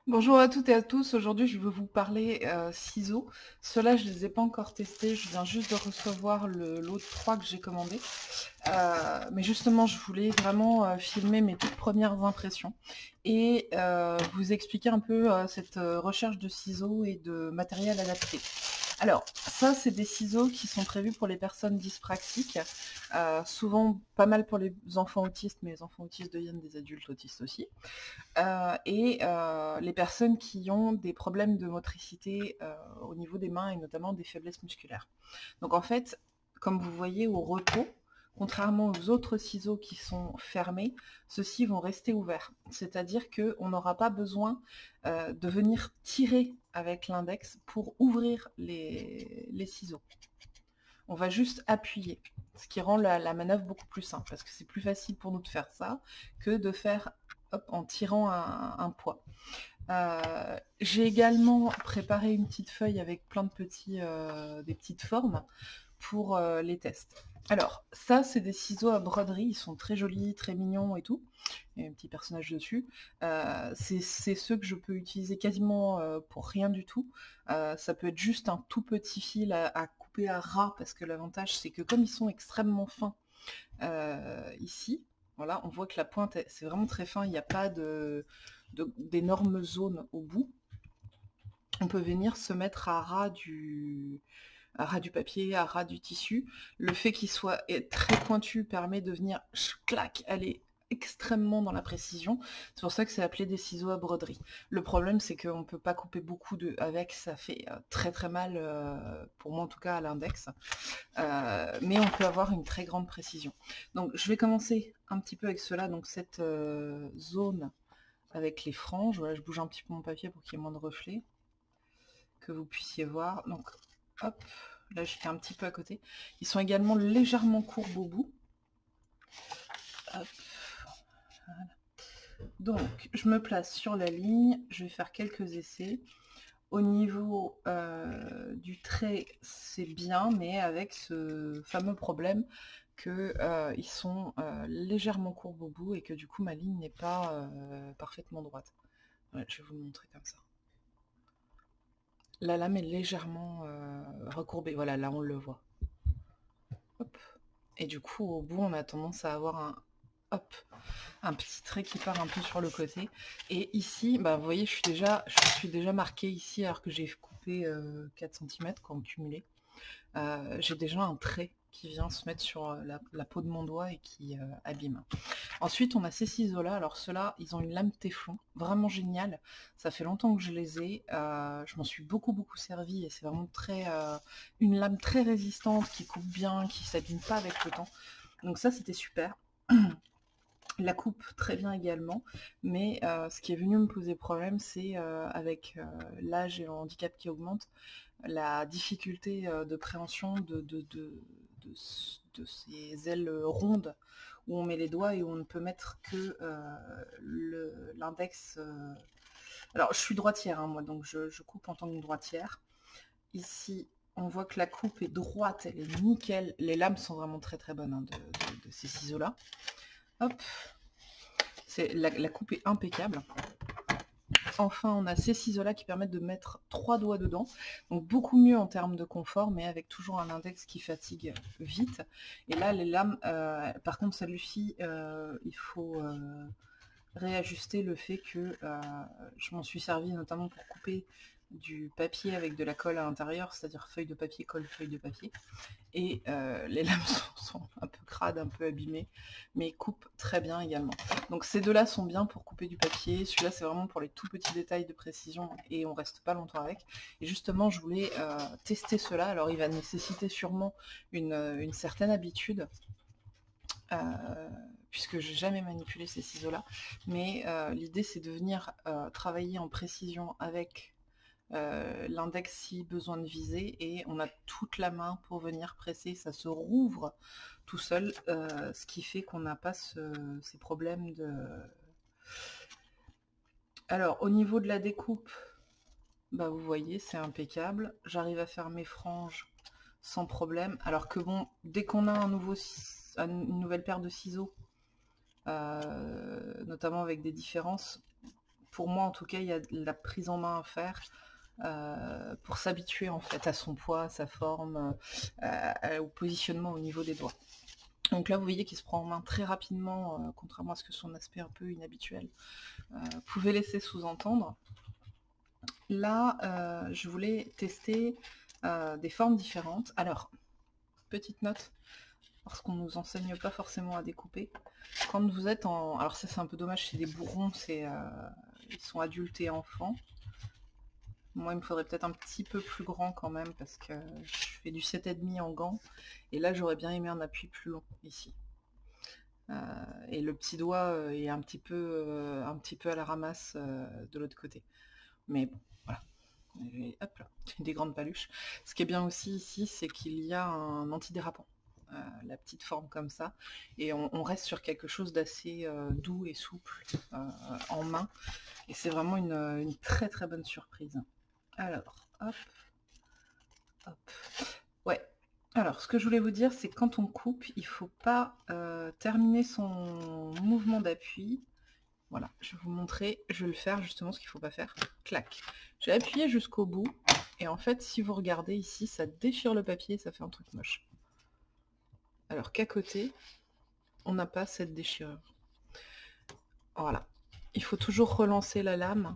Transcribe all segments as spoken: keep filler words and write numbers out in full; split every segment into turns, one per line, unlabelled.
Bonjour à toutes et à tous, aujourd'hui je veux vous parler euh, ciseaux. Ceux-là je les ai pas encore testés, je viens juste de recevoir le lot de trois que j'ai commandé. Euh, mais justement je voulais vraiment euh, filmer mes toutes premières impressions et euh, vous expliquer un peu euh, cette euh, recherche de ciseaux et de matériel adapté. Alors, ça, c'est des ciseaux qui sont prévus pour les personnes dyspraxiques, euh, souvent pas mal pour les enfants autistes, mais les enfants autistes deviennent des adultes autistes aussi. Euh, et euh, les personnes qui ont des problèmes de motricité euh, au niveau des mains et notamment des faiblesses musculaires. Donc en fait, comme vous voyez au repos, contrairement aux autres ciseaux qui sont fermés, ceux-ci vont rester ouverts. C'est-à-dire qu'on n'aura pas besoin euh, de venir tirer avec l'index pour ouvrir les, les ciseaux. On va juste appuyer, ce qui rend la, la manœuvre beaucoup plus simple, parce que c'est plus facile pour nous de faire ça que de faire hop, en tirant un, un poids. Euh, j'ai également préparé une petite feuille avec plein de petits, euh, des petites formes pour euh, les tests. Alors, ça, c'est des ciseaux à broderie, ils sont très jolis, très mignons et tout. Il y a un petit personnage dessus. Euh, c'est ceux que je peux utiliser quasiment euh, pour rien du tout. Euh, ça peut être juste un tout petit fil à, à couper à ras, parce que l'avantage, c'est que comme ils sont extrêmement fins euh, ici, voilà, on voit que la pointe, c'est vraiment très fin, il n'y a pas de, d'énormes zones au bout. On peut venir se mettre à ras du, à ras du papier, à ras du tissu. Le fait qu'il soit très pointu permet de venir clac, aller extrêmement dans la précision. C'est pour ça que c'est appelé des ciseaux à broderie. Le problème, c'est qu'on ne peut pas couper beaucoup de avec, ça fait euh, très très mal, euh, pour moi en tout cas à l'index. Euh, mais on peut avoir une très grande précision. Donc je vais commencer un petit peu avec cela, donc cette euh, zone avec les franges. Voilà, je bouge un petit peu mon papier pour qu'il y ait moins de reflets, que vous puissiez voir. Donc hop, là j'étais un petit peu à côté. Ils sont également légèrement courbes au bout. Hop, voilà. Donc je me place sur la ligne, je vais faire quelques essais. Au niveau euh, du trait, c'est bien, mais avec ce fameux problème qu'ils euh, sont euh, légèrement courbes au bout et que du coup ma ligne n'est pas euh, parfaitement droite. Ouais, je vais vous le montrer comme ça. La lame est légèrement euh, recourbée, voilà, là on le voit. Hop. Et du coup au bout on a tendance à avoir un, hop, un petit trait qui part un peu sur le côté. Et ici, bah, vous voyez, je suis déjà, je suis déjà marquée ici alors que j'ai coupé euh, quatre centimètres en cumulé. Euh, j'ai déjà un trait qui vient se mettre sur la, la peau de mon doigt et qui euh, abîme. Ensuite, on a ces ciseaux-là. Alors ceux-là, ils ont une lame téflon, vraiment géniale. Ça fait longtemps que je les ai. Euh, je m'en suis beaucoup beaucoup servi et c'est vraiment très euh, une lame très résistante qui coupe bien, qui s'abîme pas avec le temps. Donc ça, c'était super. La coupe très bien également, mais euh, ce qui est venu me poser problème, c'est euh, avec euh, l'âge et le handicap qui augmente, la difficulté euh, de préhension de, de, de, de, de ces ailes rondes où on met les doigts et où on ne peut mettre que euh, l'index. Euh... Alors je suis droitière, hein, moi, donc je, je coupe en tant que droitière. Ici, on voit que la coupe est droite, elle est nickel. Les lames sont vraiment très très bonnes hein, de, de, de ces ciseaux-là. Hop, la, la coupe est impeccable. Enfin, on a ces ciseaux-là qui permettent de mettre trois doigts dedans, donc beaucoup mieux en termes de confort, mais avec toujours un index qui fatigue vite. Et là, les lames, euh, par contre, celle-ci, euh, il faut euh, réajuster le fait que euh, je m'en suis servi notamment pour couper du papier avec de la colle à l'intérieur, c'est-à-dire feuille de papier, colle, feuille de papier. Et euh, les lames sont, sont un peu crades, un peu abîmées, mais coupent très bien également. Donc ces deux-là sont bien pour couper du papier. Celui-là, c'est vraiment pour les tout petits détails de précision et on reste pas longtemps avec. Et justement, je voulais euh, tester cela. Alors, il va nécessiter sûrement une, une certaine habitude. Euh, puisque je n'ai jamais manipulé ces ciseaux-là. Mais euh, l'idée, c'est de venir euh, travailler en précision avec euh, l'index si besoin de viser, et on a toute la main pour venir presser. Ça se rouvre tout seul, euh, ce qui fait qu'on n'a pas ce, ces problèmes de... Alors, au niveau de la découpe, bah, vous voyez, c'est impeccable. J'arrive à faire mes franges sans problème. Alors que bon, dès qu'on a un nouveau, une nouvelle paire de ciseaux, Euh, notamment avec des différences, pour moi en tout cas, il y a de la prise en main à faire euh, pour s'habituer en fait à son poids, à sa forme, euh, au positionnement au niveau des doigts. Donc là, vous voyez qu'il se prend en main très rapidement, euh, contrairement à ce que son aspect un peu inhabituel euh, pouvait laisser sous-entendre. Là, euh, je voulais tester euh, des formes différentes. Alors, petite note, parce qu'on ne nous enseigne pas forcément à découper. Quand vous êtes en... Alors ça, c'est un peu dommage, c'est des bourrons, c'est, euh, ils sont adultes et enfants. Moi, il me faudrait peut-être un petit peu plus grand quand même, parce que je fais du sept virgule cinq en gants. Et là, j'aurais bien aimé un appui plus long, ici. Euh, et le petit doigt euh, est un petit peu, euh, un petit peu à la ramasse euh, de l'autre côté. Mais bon, voilà. Et hop là, des grandes paluches. Ce qui est bien aussi ici, c'est qu'il y a un antidérapant. Euh, la petite forme comme ça. Et on, on reste sur quelque chose d'assez euh, doux et souple euh, en main. Et c'est vraiment une, une très très bonne surprise. Alors, hop, hop. Ouais. Alors, ce que je voulais vous dire, c'est que quand on coupe, il ne faut pas euh, terminer son mouvement d'appui. Voilà, je vais vous montrer, je vais le faire justement ce qu'il ne faut pas faire. Clac. J'ai appuyé jusqu'au bout, et en fait, si vous regardez ici, ça déchire le papier, ça fait un truc moche. Alors qu'à côté, on n'a pas cette déchirure. Voilà. Il faut toujours relancer la lame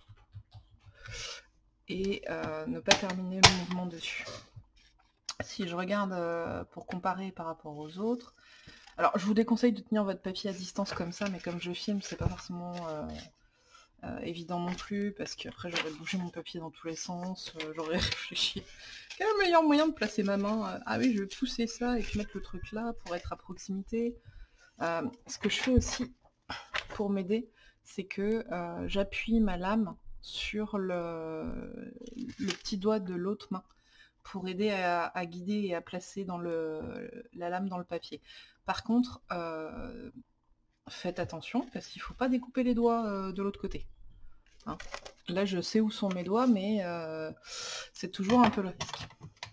et euh, ne pas terminer le mouvement dessus. Si je regarde euh, pour comparer par rapport aux autres, alors je vous déconseille de tenir votre papier à distance comme ça, mais comme je filme, c'est pas forcément euh, euh, évident non plus, parce qu'après j'aurais bougé mon papier dans tous les sens, euh, j'aurais réfléchi. Quel est le meilleur moyen de placer ma main? Ah oui, je vais pousser ça et puis mettre le truc là pour être à proximité. Euh, ce que je fais aussi pour m'aider, c'est que euh, j'appuie ma lame sur le, le petit doigt de l'autre main pour aider à, à guider et à placer dans le, la lame dans le papier. Par contre, euh, faites attention parce qu'il ne faut pas découper les doigts euh, de l'autre côté. Hein. Là, je sais où sont mes doigts, mais euh, c'est toujours un peu le risque.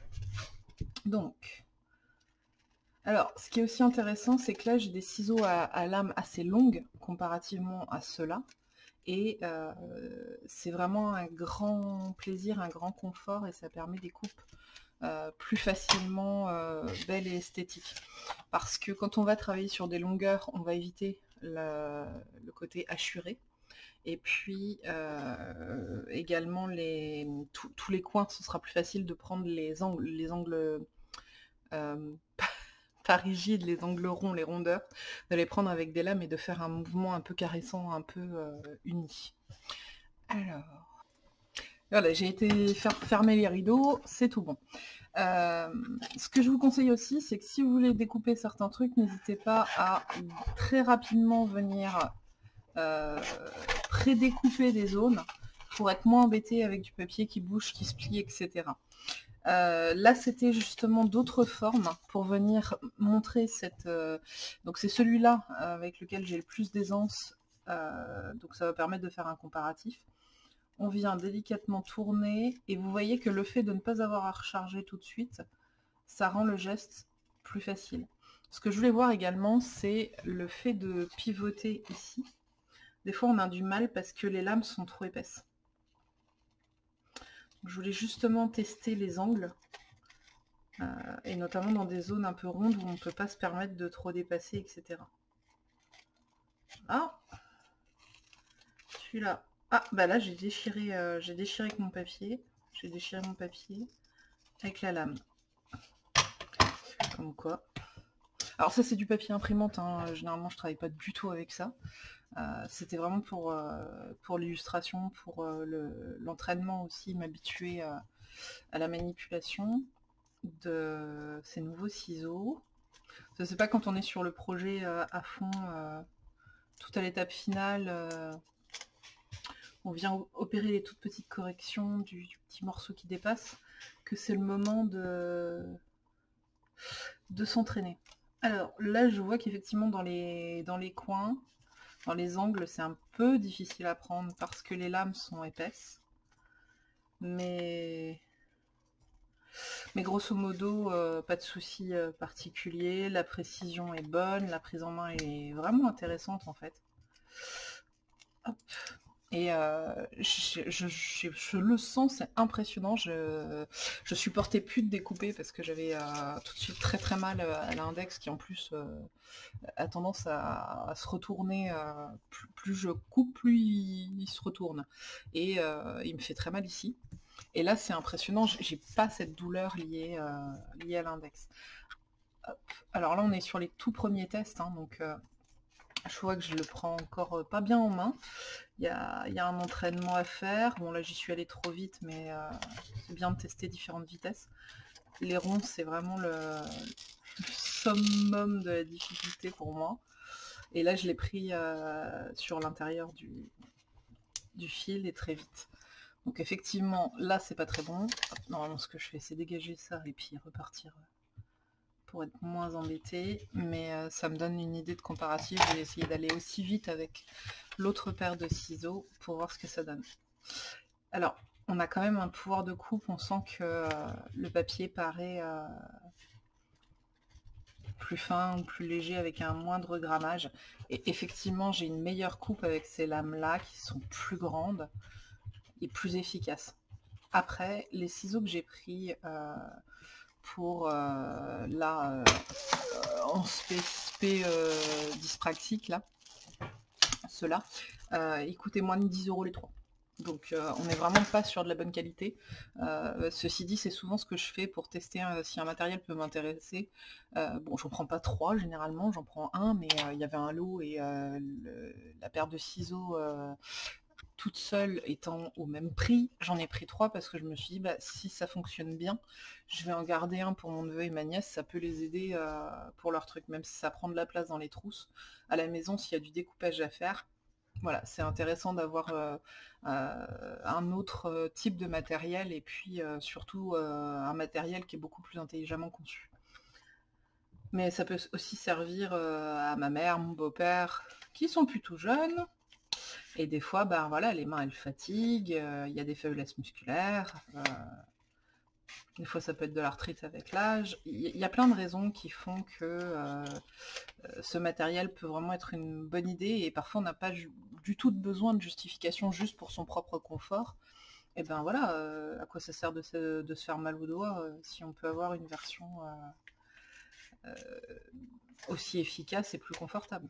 Donc, alors, ce qui est aussi intéressant, c'est que là, j'ai des ciseaux à, à lame assez longue comparativement à ceux-là. Et euh, c'est vraiment un grand plaisir, un grand confort, et ça permet des coupes euh, plus facilement euh, belles et esthétiques. Parce que quand on va travailler sur des longueurs, on va éviter le, le côté hachuré. Et puis euh, également les, tous les coins, ce sera plus facile de prendre les angles, les angles euh, pas rigides, les angles ronds, les rondeurs, de les prendre avec des lames et de faire un mouvement un peu caressant, un peu euh, uni. Alors, voilà, j'ai été faire fermer les rideaux, c'est tout bon. Euh, ce que je vous conseille aussi, c'est que si vous voulez découper certains trucs, n'hésitez pas à très rapidement venir euh, pré-découper des zones pour être moins embêté avec du papier qui bouge, qui se plie, et cetera. Euh, là, c'était justement d'autres formes pour venir montrer cette... Euh, donc c'est celui-là avec lequel j'ai le plus d'aisance, euh, donc ça va permettre de faire un comparatif. On vient délicatement tourner, et vous voyez que le fait de ne pas avoir à recharger tout de suite, ça rend le geste plus facile. Ce que je voulais voir également, c'est le fait de pivoter ici. Des fois, on a du mal parce que les lames sont trop épaisses. Je voulais justement tester les angles, euh, et notamment dans des zones un peu rondes où on ne peut pas se permettre de trop dépasser, et cetera. Ah, celui-là. Ah, bah là, j'ai déchiré, euh, j'ai déchiré avec mon papier. J'ai déchiré mon papier avec la lame. Comme quoi. Alors ça, c'est du papier imprimante, hein. Généralement, je travaille pas du tout avec ça. Euh, C'était vraiment pour, euh, pour l'illustration, pour euh, l'entraînement le, aussi, m'habituer à, à la manipulation de ces nouveaux ciseaux. Je sais pas, quand on est sur le projet euh, à fond, euh, tout à l'étape finale, euh, on vient opérer les toutes petites corrections du, du petit morceau qui dépasse, que c'est le moment de, de s'entraîner. Alors là, je vois qu'effectivement dans les, dans les coins, dans les angles, c'est un peu difficile à prendre parce que les lames sont épaisses. Mais, mais grosso modo, euh, pas de souci euh, particulier. La précision est bonne, la prise en main est vraiment intéressante en fait. Hop. Et euh, je, je- je- je le sens, c'est impressionnant. Je, je supportais plus de découper parce que j'avais euh, tout de suite très très mal euh, à l'index qui en plus euh, a tendance à, à se retourner. Euh, plus, plus je coupe, plus il, il se retourne. Et euh, il me fait très mal ici. Et là, c'est impressionnant. J'ai j'ai pas cette douleur liée, euh, liée à l'index. Hop. Alors là, on est sur les tout premiers tests, hein, donc euh, je vois que je le prends encore euh, pas bien en main. Il y a, il y a un entraînement à faire. Bon, là, j'y suis allée trop vite, mais euh, c'est bien de tester différentes vitesses. Les ronds, c'est vraiment le, le summum de la difficulté pour moi. Et là, je l'ai pris euh, sur l'intérieur du, du fil et très vite. Donc effectivement, là, c'est pas très bon. Normalement, ce que je fais, c'est dégager ça et puis repartir pour être moins embêté. Mais euh, ça me donne une idée de comparatif. Je vais essayer d'aller aussi vite avec l'autre paire de ciseaux pour voir ce que ça donne. Alors, on a quand même un pouvoir de coupe. On sent que euh, le papier paraît euh, plus fin ou plus léger avec un moindre grammage. Et effectivement, j'ai une meilleure coupe avec ces lames-là qui sont plus grandes et plus efficaces. Après, les ciseaux que j'ai pris euh, pour euh, là euh, en spé, spé euh, dyspraxique, là, ceux-là, euh, ils coûtaient moins de dix euros les trois. Donc euh, on n'est vraiment pas sur de la bonne qualité. Euh, ceci dit, c'est souvent ce que je fais pour tester euh, si un matériel peut m'intéresser. Euh, bon, j'en prends pas trois généralement, j'en prends un, mais euh, il y avait un lot et euh, le, la paire de ciseaux euh, toute seule étant au même prix, j'en ai pris trois parce que je me suis dit, bah, si ça fonctionne bien, je vais en garder un pour mon neveu et ma nièce, ça peut les aider euh, pour leur truc, même si ça prend de la place dans les trousses. À la maison, s'il y a du découpage à faire, voilà, c'est intéressant d'avoir euh, euh, un autre euh, type de matériel et puis euh, surtout euh, un matériel qui est beaucoup plus intelligemment conçu. Mais ça peut aussi servir euh, à ma mère, mon beau-père, qui sont plutôt jeunes. Et des fois, ben voilà, les mains elles fatiguent, euh, il y a des faiblesses musculaires, euh, des fois ça peut être de l'arthrite avec l'âge. Il y, y a plein de raisons qui font que euh, ce matériel peut vraiment être une bonne idée et parfois on n'a pas du tout de besoin de justification juste pour son propre confort. Et ben voilà, euh, à quoi ça sert de se, de se faire mal au doigt euh, si on peut avoir une version euh, euh, aussi efficace et plus confortable.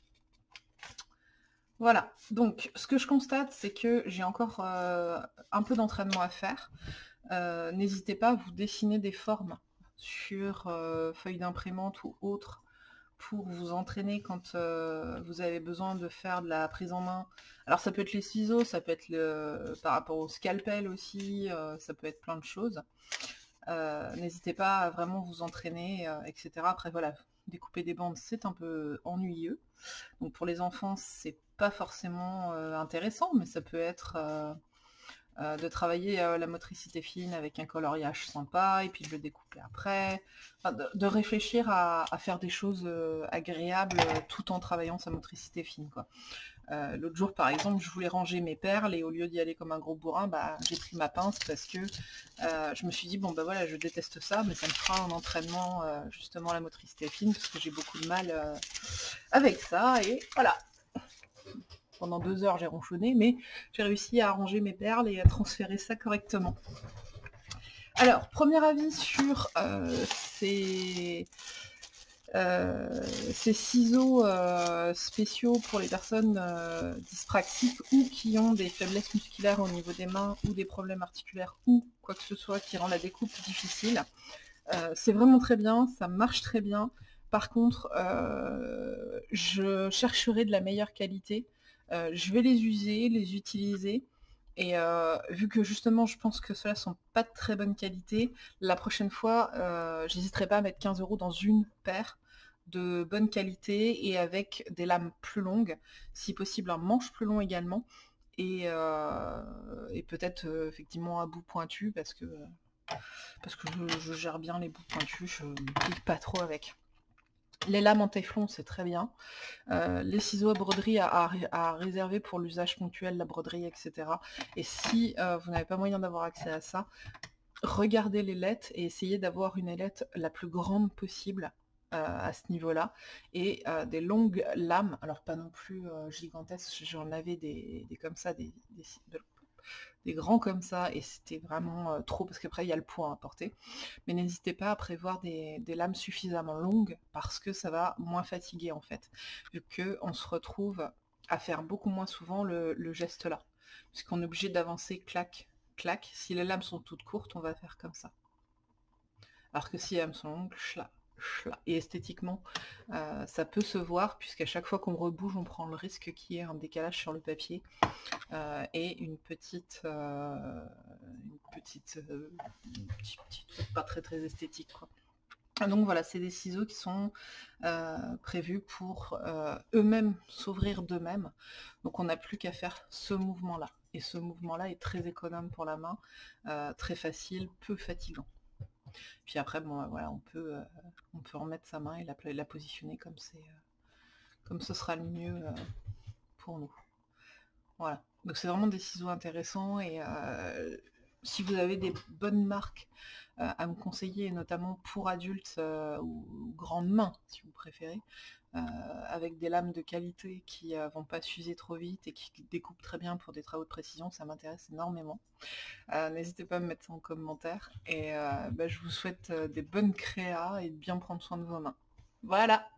Voilà, donc ce que je constate, c'est que j'ai encore euh, un peu d'entraînement à faire. Euh, N'hésitez pas à vous dessiner des formes sur euh, feuilles d'imprimante ou autres pour vous entraîner quand euh, vous avez besoin de faire de la prise en main. Alors ça peut être les ciseaux, ça peut être le, par rapport au scalpel aussi, euh, ça peut être plein de choses. Euh, N'hésitez pas à vraiment vous entraîner, euh, et cetera. Après voilà, découper des bandes, c'est un peu ennuyeux. Donc pour les enfants, c'est pas forcément euh, intéressant, mais ça peut être euh, euh, de travailler euh, la motricité fine avec un coloriage sympa, et puis de le découper après. Enfin, de, de réfléchir à, à faire des choses euh, agréables euh, tout en travaillant sa motricité fine, quoi. Euh, L'autre jour, par exemple, je voulais ranger mes perles, et au lieu d'y aller comme un gros bourrin, bah, j'ai pris ma pince parce que euh, je me suis dit, bon bah voilà, je déteste ça, mais ça me fera un entraînement euh, justement à la motricité fine, parce que j'ai beaucoup de mal euh, avec ça, et voilà. Pendant deux heures, j'ai ronchonné, mais j'ai réussi à arranger mes perles et à transférer ça correctement. Alors, premier avis sur euh, ces, euh, ces ciseaux euh, spéciaux pour les personnes euh, dyspraxiques ou qui ont des faiblesses musculaires au niveau des mains ou des problèmes articulaires ou quoi que ce soit qui rend la découpe difficile. Euh, c'est vraiment très bien, ça marche très bien. Par contre, euh, je chercherai de la meilleure qualité. Euh, je vais les user, les utiliser. Et euh, vu que justement je pense que ceux-là sont pas de très bonne qualité, la prochaine fois, euh, j'hésiterai pas à mettre quinze euros dans une paire de bonne qualité et avec des lames plus longues, si possible un manche plus long également, et, euh, et peut-être euh, effectivement un bout pointu parce que parce que je, je gère bien les bouts pointus, je ne pique pas trop avec. Les lames en téflon, c'est très bien. Euh, les ciseaux à broderie à, à, à réserver pour l'usage ponctuel, la broderie, et cetera. Et si euh, vous n'avez pas moyen d'avoir accès à ça, regardez les lettres et essayez d'avoir une ailette la plus grande possible. à ce niveau-là, et euh, des longues lames, alors pas non plus euh, gigantesques, j'en avais des, des comme ça, des, des, des grands comme ça, et c'était vraiment euh, trop, parce qu'après il y a le poids à porter, mais n'hésitez pas à prévoir des, des lames suffisamment longues, parce que ça va moins fatiguer en fait, vu qu'on se retrouve à faire beaucoup moins souvent le, le geste là, puisqu'on est obligé d'avancer clac, clac. Si les lames sont toutes courtes, on va faire comme ça. Alors que si elles sont longues, chla, chla. Et esthétiquement, euh, ça peut se voir, puisqu'à chaque fois qu'on rebouge, on prend le risque qu'il y ait un décalage sur le papier euh, et une petite, euh, une petite, euh, une petite, petite, pas très très esthétique, quoi. Donc voilà, c'est des ciseaux qui sont euh, prévus pour euh, eux-mêmes s'ouvrir d'eux-mêmes. Donc on n'a plus qu'à faire ce mouvement-là. Et ce mouvement-là est très économe pour la main, euh, très facile, peu fatigant. Puis après, bon, voilà, on peut, euh, on peut remettre sa main et la, la positionner comme c'est, euh, comme ce sera le mieux euh, pour nous. Voilà. Donc c'est vraiment des ciseaux intéressants, et euh, si vous avez des bonnes marques euh, à me conseiller, notamment pour adultes euh, ou, ou grandes mains, si vous préférez, euh, avec des lames de qualité qui euh, vont pas s'user trop vite et qui découpent très bien pour des travaux de précision, ça m'intéresse énormément. Euh, N'hésitez pas à me mettre ça en commentaire, et euh, bah, je vous souhaite euh, des bonnes créas et de bien prendre soin de vos mains. Voilà!